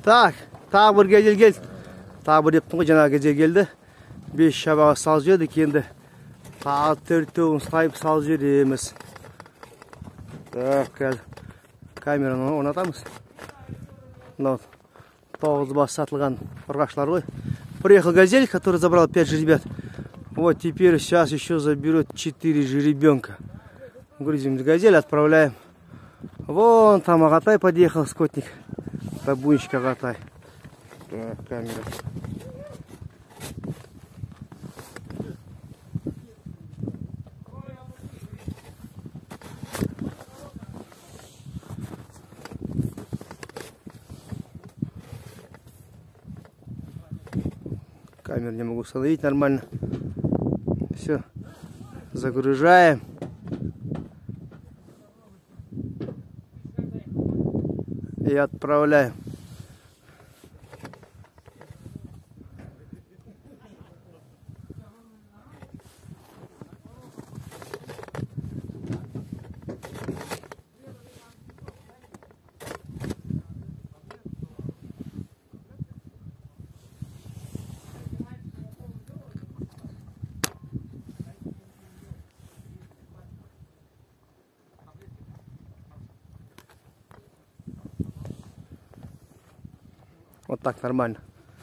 Так, тағы бір кезел келді. Тағы бір еттің ғой, жаңағы кезел келді. 5 шабаға салып жедік, енді тағы 4-теуін сайып салып жедеміз. Так, қазір камераны орнатамыз. Вот 9 бас сатылған ұрғашылар ғой. Приехал газель, который забрал 5 жеребят. Вот теперь сейчас еще заберет 4 жеребенка. Грузим газель, отправляем. Вон там Агатай подъехал, скотник. Табунчик Агатай. Так, камера. Камеру не могу установить нормально. Все, загружаем. И отправляем. Вот так нормально.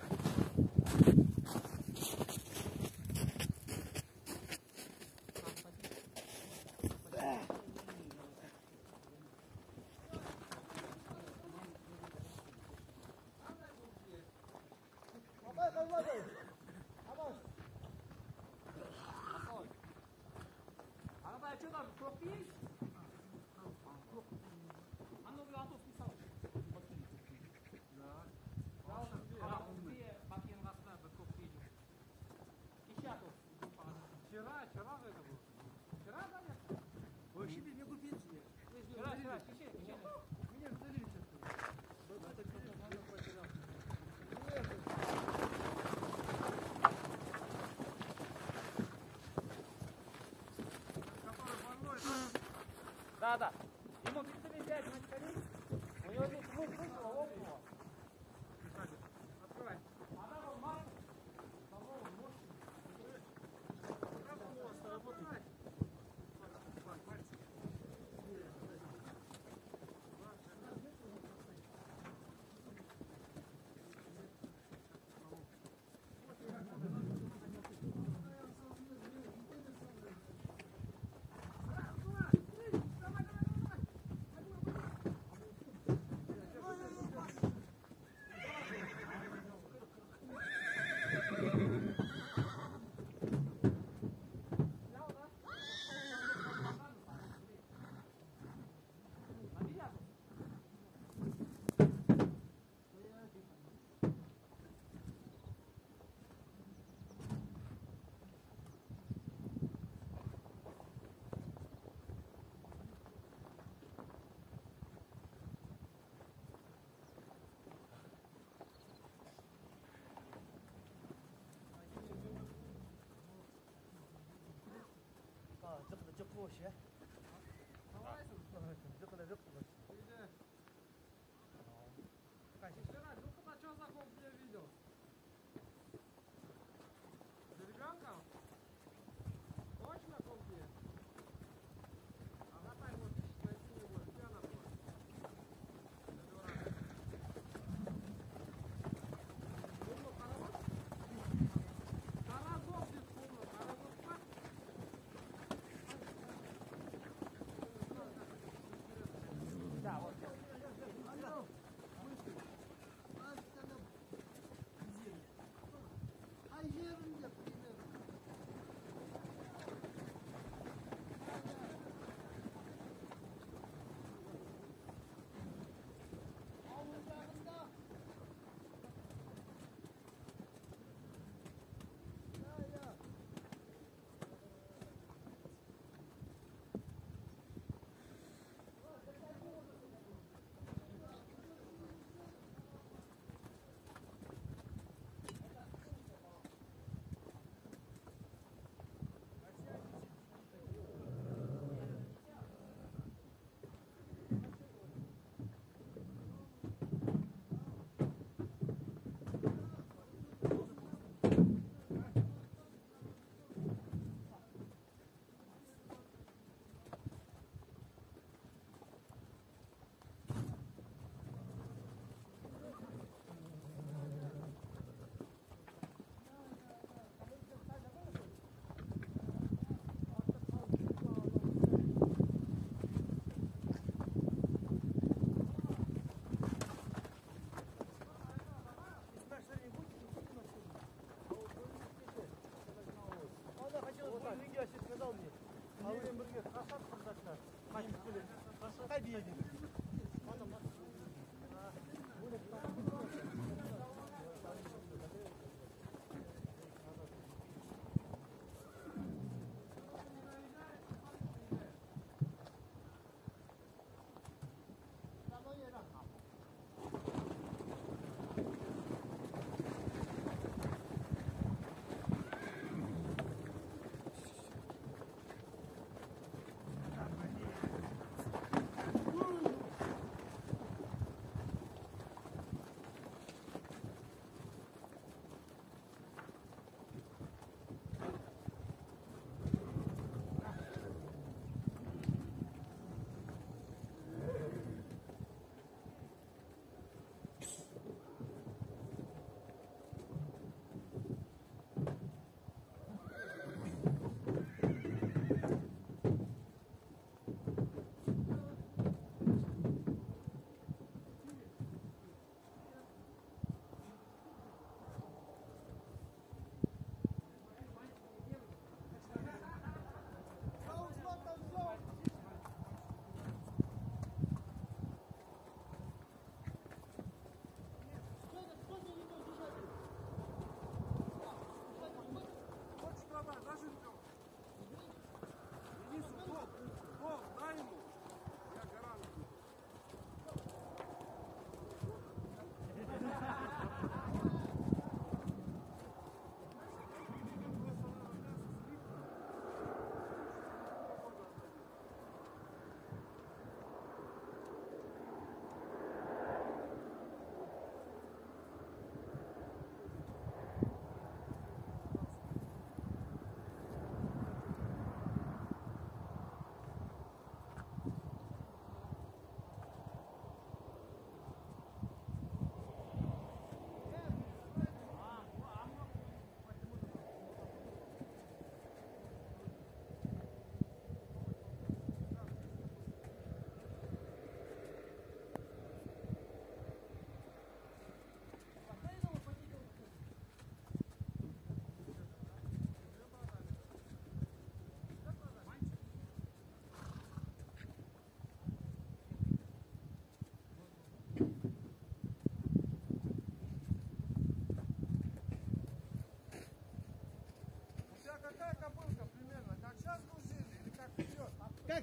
Да. Ему ты взять на скорее. У него здесь вышло около. Открывай. Она вот масло. Площадь. Вчера только что знаком я видел. С ребенком? Точно компье? Агатай вот найти его, где она была?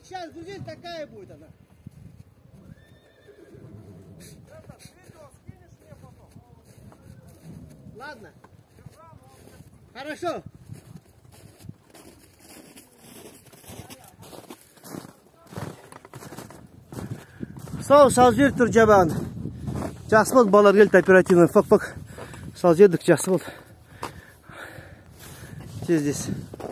сейчас грузин, такая будет она. Ладно. Хорошо. Сау, салжер тұр жабағын. Жақсы болды, балар келді оперативно. Фак-фак. Салжердік, жақсы болды. Здесь.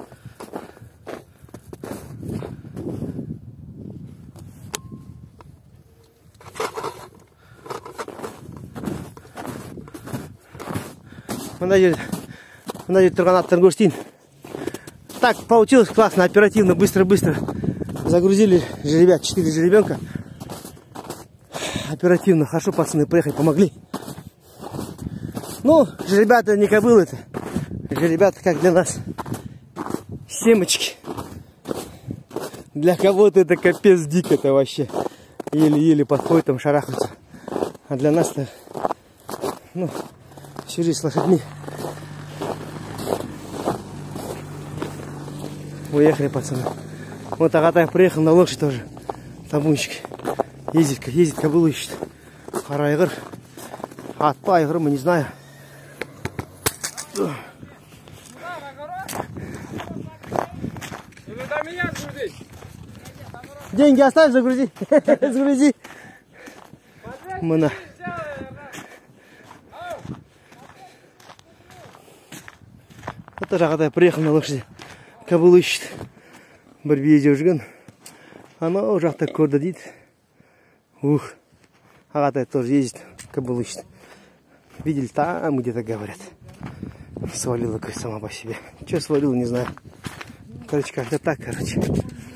Мына жерде тұрған аттарын көрсетейін. Так, получилось классно, оперативно, быстро-быстро. Загрузили жеребят, 4 жеребенка. Оперативно, хорошо, пацаны, приехали, помогли. Ну, жеребята не кобылы это. Жеребята как для нас. Семечки. Для кого-то это капец дико-то вообще. Еле-еле подходит, там шарахаются. А для нас-то, ну, всю жизнь с лошадьми. Уехали, пацаны. Вот Агатай приехал на лошадь тоже. Табунчик. Ездит, кобылу ищет. Харайгыр. Атпа, айгыр, мы не знаю. Деньги оставь, загрузи. Загрузи. Мына. Вот тоже Агатай приехал на лошади. Кобылу ищет. Бір бейде жүрген. Анау жақта көрді дейді. Ух. Агатай тоже ездит. Кобылу ищет. Видели, там где-то говорят. Свалила, говорит, сама по себе. Че свалила, не знаю. Короче, как-то так, короче.